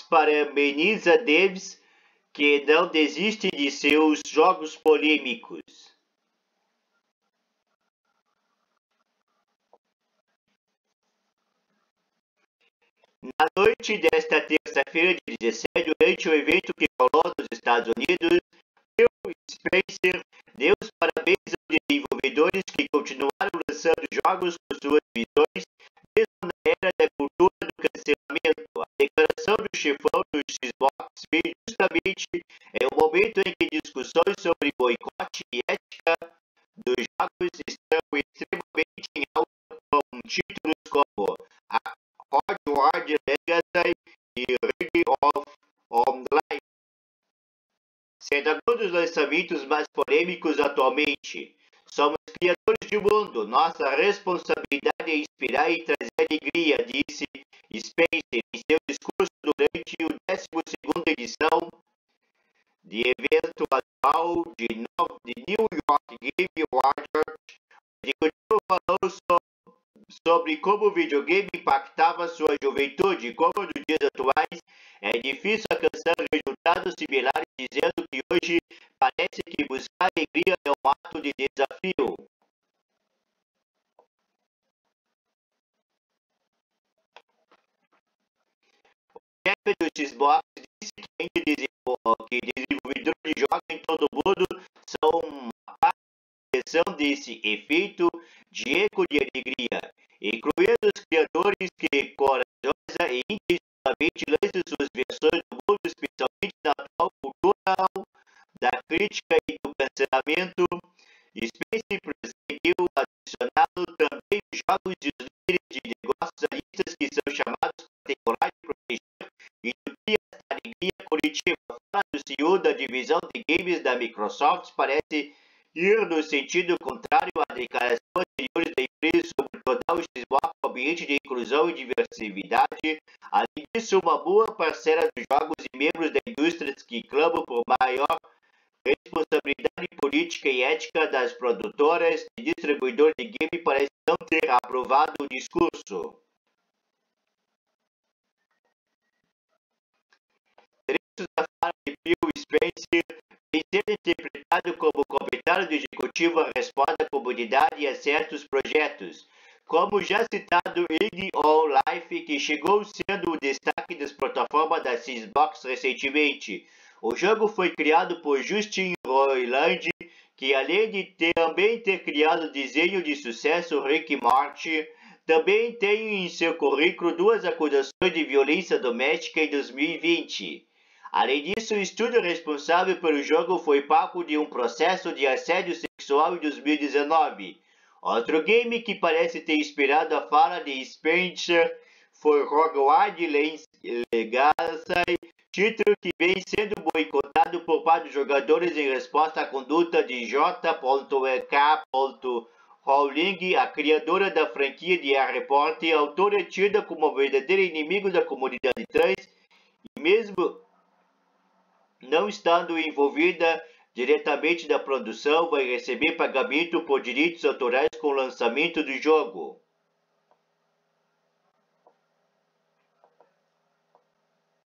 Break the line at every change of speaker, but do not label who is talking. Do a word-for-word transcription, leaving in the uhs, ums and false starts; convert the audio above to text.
parabeniza devs que não desistem de seus jogos polêmicos. Na noite desta terça-feira de dezessete, durante o evento que rolou nos Estados Unidos, Phil Spencer deu os parabéns aos desenvolvedores que continuaram lançando jogos com suas visões, mesmo na era da cultura do cancelamento. A declaração do chefão do Xbox veio justamente em um momento em que discussões sobre boicote e ética dos jogos estão extremamente em alta, com títulos como a Hogwarts Legacy e League of Online sendo alguns dos lançamentos mais polêmicos atualmente. Somos criadores de mundo, nossa responsabilidade é inspirar e trazer alegria, disse Spencer em seu discurso durante a décima segunda edição de evento anual de New York Game Awards. O executivo falou sobre sobre como o videogame impactava sua juventude, como nos dias atuais é difícil alcançar resultados similares, dizendo que hoje parece que buscar alegria é um ato de desafio. O chefe do Xbox disse que ainda que desenvolvedores de jogos em todo o mundo são uma parte da expressão desse efeito de eco de alegria, incluindo os criadores que corajosa e intencionalmente lançam suas versões do mundo, especialmente na atual cultura da crítica e do cancelamento. Spencer prosseguiu adicionando também os jogos e os líderes de negócios alistas que são chamados para ter coragem de proteger e nutrir esta alegria coletiva. Fala do C E O da divisão de games da Microsoft parece ir no sentido contrário à declaração anterior da empresa sobre tornar o Xbox um ambiente de inclusão e diversidade. Além disso, uma boa parcela dos jogos e membros da indústria que clamam por maior responsabilidade política e ética das produtoras e distribuidores de game parece não ter aprovado o discurso. Trechos da fala de Phil Spencer tem sido interpretado como comentário do executivo a resposta à comunidade e a certos projetos, como já citado Egg on Life, que chegou sendo o destaque das plataformas da Xbox recentemente. O jogo foi criado por Justin Roiland, que além de ter, também ter criado o desenho de sucesso Rick e Morty, também tem em seu currículo duas acusações de violência doméstica em dois mil e vinte. Além disso, o estúdio responsável pelo jogo foi palco de um processo de assédio sexual em dois mil e dezenove. Outro game que parece ter inspirado a fala de Spencer foi Hogwarts Legacy, título que vem sendo boicotado por parte dos jogadores em resposta à conduta de J K Rowling, a criadora da franquia de Harry Potter, autora tida como o verdadeiro inimigo da comunidade trans, e mesmo não estando envolvida diretamente na produção, vai receber pagamento por direitos autorais com o lançamento do jogo.